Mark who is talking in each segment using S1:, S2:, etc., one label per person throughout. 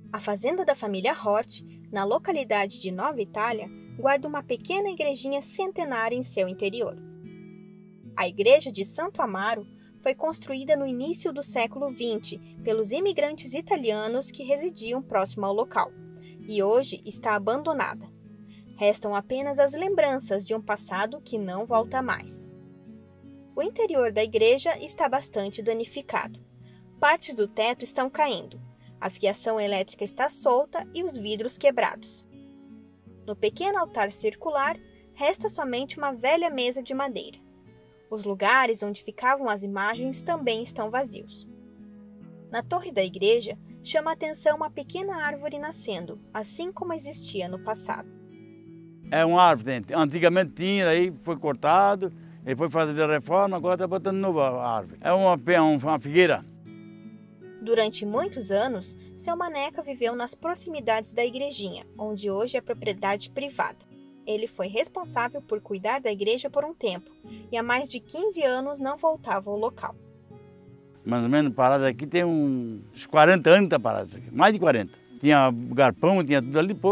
S1: A fazenda da família Hort, na localidade de Nova Itália, guarda uma pequena igrejinha centenária em seu interior. A igreja de Santo Amaro foi construída no início do século XX pelos imigrantes italianos que residiam próximo ao local, e hoje está abandonada. Restam apenas as lembranças de um passado que não volta mais. O interior da igreja está bastante danificado. Partes do teto estão caindo, a fiação elétrica está solta e os vidros quebrados. No pequeno altar circular, resta somente uma velha mesa de madeira. Os lugares onde ficavam as imagens também estão vazios. Na torre da igreja, chama a atenção uma pequena árvore nascendo, assim como existia no passado.
S2: É uma árvore, antigamente tinha, aí foi cortado, depois fazer a reforma, agora está botando nova árvore. É uma figueira.
S1: Durante muitos anos, seu Maneca viveu nas proximidades da igrejinha, onde hoje é propriedade privada. Ele foi responsável por cuidar da igreja por um tempo, e há mais de 15 anos não voltava ao local.
S2: Mais ou menos parado aqui tem uns 40 anos que está parado isso aqui, mais de 40. Tinha garpão, tinha tudo ali,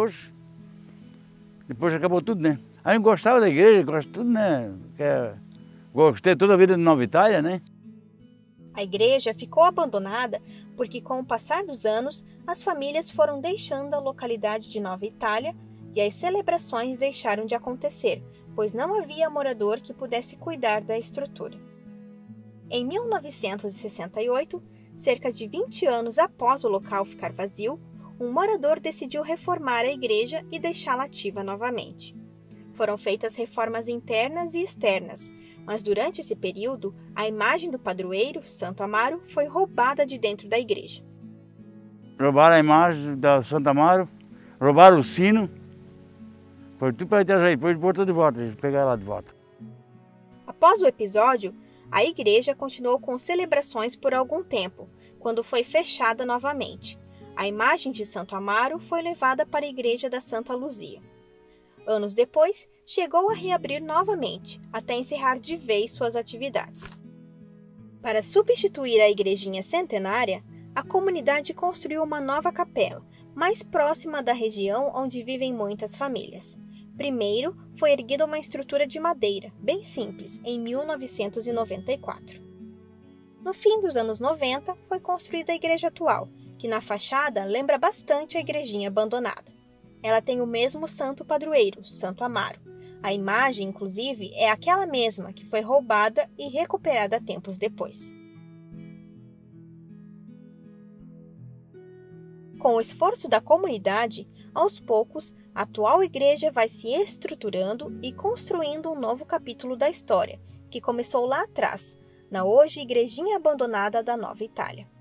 S2: depois acabou tudo, né? Aí eu gostava da igreja, gosto de tudo, né? Gostei toda a vida de Nova Itália, né?
S1: A igreja ficou abandonada porque, com o passar dos anos, as famílias foram deixando a localidade de Nova Itália e as celebrações deixaram de acontecer, pois não havia morador que pudesse cuidar da estrutura. Em 1968, cerca de 20 anos após o local ficar vazio, um morador decidiu reformar a igreja e deixá-la ativa novamente. Foram feitas reformas internas e externas, mas durante esse período, a imagem do padroeiro, Santo Amaro, foi roubada de dentro da igreja.
S2: Roubaram a imagem da Santo Amaro, roubaram o sino, foi tudo para Itajaí, depois botou de volta, eles pegaram lá de volta.
S1: Após o episódio, a igreja continuou com celebrações por algum tempo, quando foi fechada novamente. A imagem de Santo Amaro foi levada para a igreja da Santa Luzia. Anos depois, chegou a reabrir novamente, até encerrar de vez suas atividades. Para substituir a igrejinha centenária, a comunidade construiu uma nova capela, mais próxima da região onde vivem muitas famílias. Primeiro, foi erguida uma estrutura de madeira, bem simples, em 1994. No fim dos anos 90, foi construída a igreja atual, que na fachada lembra bastante a igrejinha abandonada. Ela tem o mesmo santo padroeiro, Santo Amaro. A imagem, inclusive, é aquela mesma que foi roubada e recuperada tempos depois. Com o esforço da comunidade, aos poucos, a atual igreja vai se estruturando e construindo um novo capítulo da história, que começou lá atrás, na hoje igrejinha abandonada da Nova Itália.